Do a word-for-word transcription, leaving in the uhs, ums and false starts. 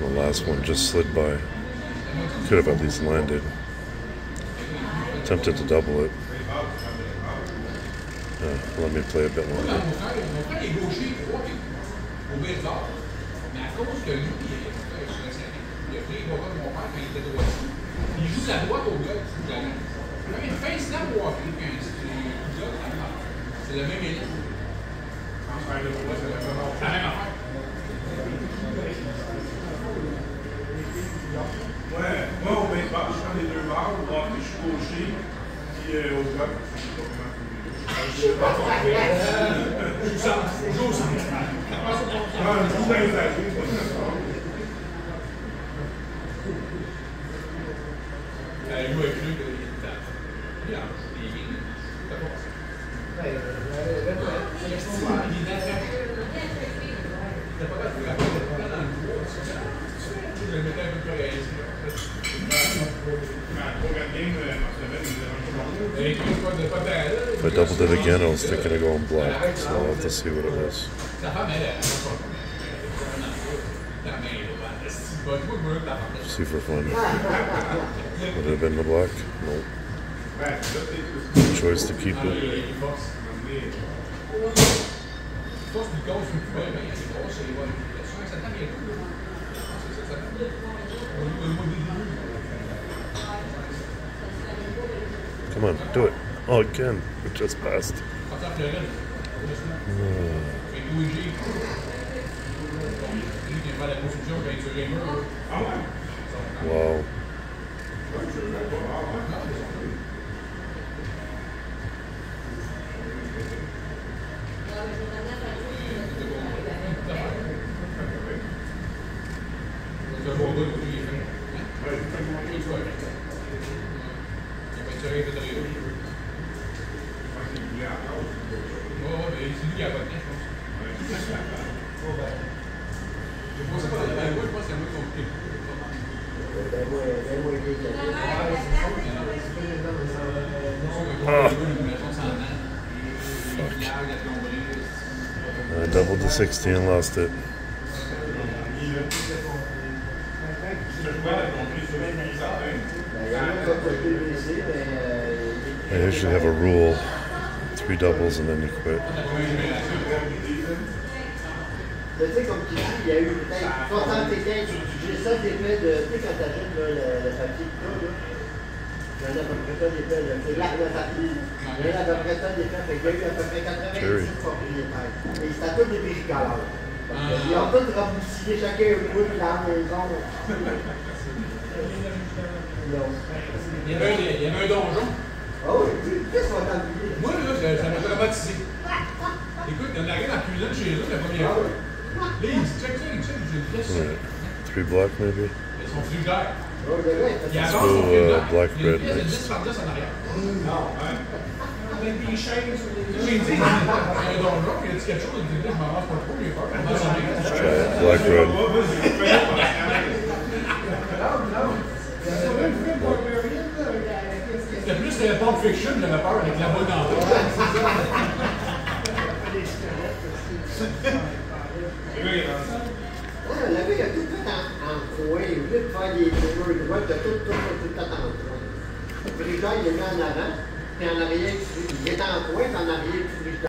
The last one just slid by. Could have at least landed. Tempted to double it. Uh, let me play a bit longer. Ouais, moi au baseball, je prends les deux barres, au hockey, je suis gaucher, puis euh, au golf, je sais pas comment. Je sais pas comment. Je joue au centre. Je joue au centre. Ah, je joue dans les alliés, pas très fort. Elle joue avec lui, il est tard. Il a des lignes. C'est pas ça. Ouais, le poète. Il est pas grave, il est dans le bois. Je le mettais un peu plus réaliste. If I doubled it again, I was thinking of going black, so I'll have to see what it was. See for fun. Would it have been the black? Nope. Choice to keep it. Come on, do it. Oh, again. It just passed. Oh. Wow. Oh. Fuck. I doubled the sixty and lost it. I usually have a rule, three doubles and then you quit. Tu sais, comme tu dis, il y a eu peut-être soixante-quinze, j'ai ça d'effet de, tu sais, quand tu achètes le, le papier de ça, là, il y en a à peu près ça d'effet, c'est là le papier, il y en a à peu près ça d'effet, fait qu'il y a eu à peu près quatre-vingt-dix propriétaires. Et c'était tous des bricoleurs. Ils ont tous raboussillé chacun un bout de la maison. Il y avait un, il y avait un donjon. Ah oui, qu'est-ce qu'on va t'ennuyer? Moi, là, ça m'a traumatisé. Écoute, on arrive en cuisine chez eux la première fois. Là, il se check ça, il check, j'ai dit, qu'est-ce que c'est? Three black, maybe? Ils sont frigidaires. Il avance son frigidaire. Black il y a une bread pièce de next. dix par dix en arrière. Non, ouais. Avec des chaînes sur les deux. J'ai dit, il y a un donjon, il a dit quelque chose, il dit, je m'en rase pas trop, j'ai peur. Try it. Black bread. C'était plus que Pulp Fiction, j'avais peur avec la boule dans le Le gars, il a tout fait en, en coin. Au lieu de faire des murs de droite, il a tout, tout, tout, tout fait en coin. Le frigidaire, il est mis en avant, puis en arrière, il est en coin, puis en arrière, le frigidaire.